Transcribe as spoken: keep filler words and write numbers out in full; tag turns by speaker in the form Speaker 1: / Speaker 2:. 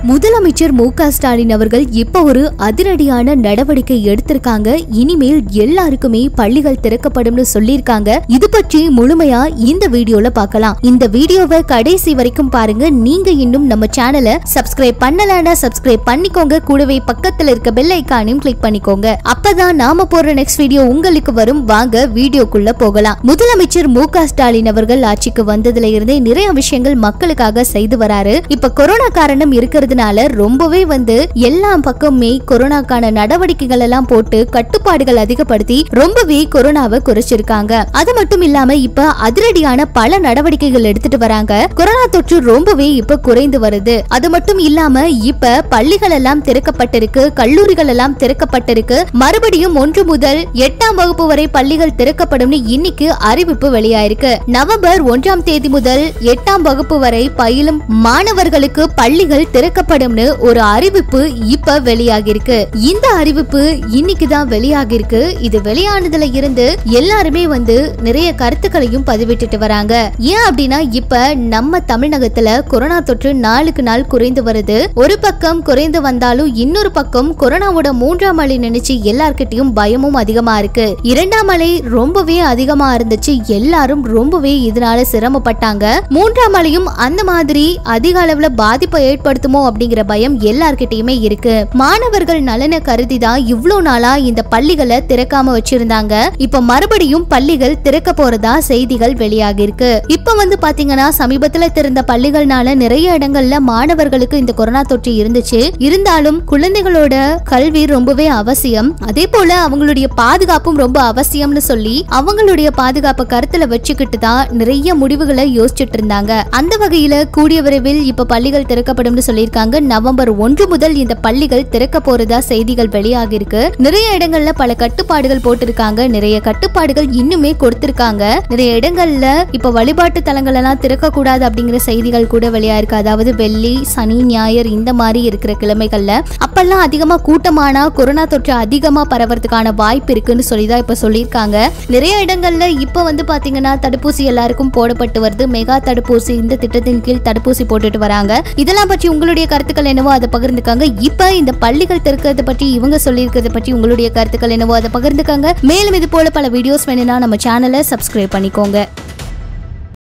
Speaker 1: முதலமைச்சர் மு க ஸ்டாலின் அவர்கள் இப்ப ஒரு அதிரடியான நடவடிக்கை எடுத்திருக்காங்க. இனிமேல் எல்லாருக்குமே பள்ளிகள் திறக்கப்படும்னு சொல்லிருக்காங்க. இது பற்றி முழுமையா இந்த வீடியோல பார்க்கலாம். இந்த வீடியோவை கடைசி வரைக்கும் பாருங்க. நீங்க இன்னும் நம்ம சேனலை சப்ஸ்கிரைப் பண்ணலனா சப்ஸ்கிரைப் பண்ணிக்கோங்க. கூடவே பக்கத்துல இருக்க பெல் ஐகானையும் கிளிக் பண்ணிக்கோங்க. அப்பதான் நாம போற நெக்ஸ்ட் வீடியோ உங்களுக்கு வரும். வாங்க வீடியோக்குள்ள போகலாம். முதலமைச்சர் மு க ஸ்டாலின் அவர்கள் ஆட்சிக்கு வந்ததுல இருந்தே நிறைய விஷயங்கள் மக்களுக்காக செய்து வராரு. இப்ப கொரோனா காரணம் இருக்கிறதுனால ரொம்பவே வந்து எல்லா பக்கமே கொரோனாக்கான நடவடிக்கைகள் எல்லாம் போட்டு கட்டுப்பாடுகள் அதிகப்படுத்தி ரொம்பவே கொரோனாவை குறைச்சிருக்காங்க. அது மட்டும் இல்லாம இப்ப அதிரடியான பல நடவடிக்கைகள் எடுத்துட்டு வராங்க. கொரோனா தொற்று ரொம்பவே இப்ப குறைந்து வருது. அது மட்டும் இல்லாம இப்ப பள்ளிகள் எல்லாம் திறக்கப்பட்டிருக்கு, கல்லூரிகள் எல்லாம் திறக்கப்பட்டிருக்கு. மறுபடியும் ஒன்று முதல் எட்டாம் வகுப்பு வரை பள்ளிகள் திறக்கப்படும் இன்னைக்கு அறிவிப்பு வெளியாயிருக்கு. நவம்பர் ஒன்றாம் தேதி முதல் எட்டாம் வகுப்பு வரை பயிலும் மாணவர்களுக்கு பள்ளிகள் திறக்கப்படும்னு ஒரு அறிவிப்பு இப்ப வெளியாகிருக்கு. இந்த அறிவிப்பு இன்னைக்கு தான் வெளியாகிருக்கு. இது வெளியானதுல இருந்து எல்லாருமே வந்து நிறைய கருத்துக்களையும் பதிவிட்டுட்டு வராங்க. ஏன் அப்படின்னா இப்ப நம்ம தமிழகத்துல கொரோனா தொற்று நாளுக்கு நாள் குறைந்து வருது. ஒரு பக்கம் குறைந்து வந்தாலும் இன்னொரு பக்கம் கொரோனாவோட மூன்றாம் அலை நினைச்சு எல்லார்கிட்டயும் பயமும் அதிகமா இருக்கு. இரண்டாம் அலை ரொம்பவே அதிகமா இருந்துச்சு. எல்லாரும் ரொம்பவே இதனால சிரமப்பட்டாங்க. மூன்றாம் அலையும் அந்த மாதிரி அதிக அளவுல பாதிப்பை ஏற்படுத்துமோ அப்படிங்கிற பயம் எல்லார்கிட்டயுமே இருக்கு. மாணவர்கள் நலனை கருதி தான் இவ்வளவு நாளா இந்த பள்ளிகளை திறக்காம வச்சிருந்தாங்க. இப்ப மறுபடியும் பள்ளிகள் திறக்க போறதா செய்திகள் வெளியாகி இருக்கு. இப்ப வந்து பாத்தீங்கன்னா சமீபத்துல திறந்த பள்ளிகள்னால நிறைய இடங்கள்ல மாணவர்களுக்கு இந்த கொரோனா தொற்று இருந்துச்சு. இருந்தாலும் குழந்தைகளோட கல்வி ரொம்பவே அவசியம். அதே போல அவங்களுடைய பாதுகாப்பும் ரொம்ப அவசியம்னு சொல்லி அவங்களுடைய பாதுகாப்பை கருத்துல வச்சுக்கிட்டு தான் நிறைய முடிவுகளை யோசிச்சுட்டு இருந்தாங்க. அந்த வகையில கூடிய விரைவில் இப்ப பள்ளிகள் திறக்கப்படும் சொல்லியிருக்காங்க. நவம்பர் ஒன்று முதல் இந்த பள்ளிகள் திறக்க போறதா செய்திகள் வெளியாகி இருக்கு. நிறைய இடங்கள்ல பல கட்டுப்பாடுகள் போட்டிருக்காங்க. நிறைய கட்டுப்பாடுகள் இன்னுமே கொடுத்திருக்காங்க. நிறைய இடங்கள்ல இப்ப வழிபாட்டு தலங்கள் எல்லாம் திறக்க கூடாது அப்படிங்கிற செய்திகள் கூட வெளியாயிருக்கு. அதாவது வெள்ளி, சனி, ஞாயிறு இந்த மாதிரி இருக்கிற கிழமைகள்ல அப்பெல்லாம் அதிகமா கூட்டமானா கொரோனா தொற்று அதிகமா பரவறதுக்கான வாய்ப்பு இருக்குன்னு சொல்லிதான் இப்ப சொல்லியிருக்காங்க. நிறைய இடங்கள்ல இப்ப வந்து பாத்தீங்கன்னா தடுப்பூசி எல்லாருக்கும் போடப்பட்டு வருது. மெகா தடுப்பூசி இந்த திட்டத்தின் கீழ் தடுப்பூசி போட்டுட்டு வராங்க. இதெல்லாம் பற்றி உங்களுடைய கருத்துக்கள் என்னவோ அதை பகிர்ந்துக்காங்க. இப்ப இந்த பள்ளிகள் திறக்கிறது பற்றி இவங்க சொல்லியிருக்கிறது பற்றி உங்களுடைய கருத்துக்கள் என்னவோ அதை பகிர்ந்துக்காங்க. மேலும் இது போல பல வீடியோஸ் வேணும்னா நம்ம சேனலை சப்ஸ்கிரைப் பண்ணிக்கோங்க.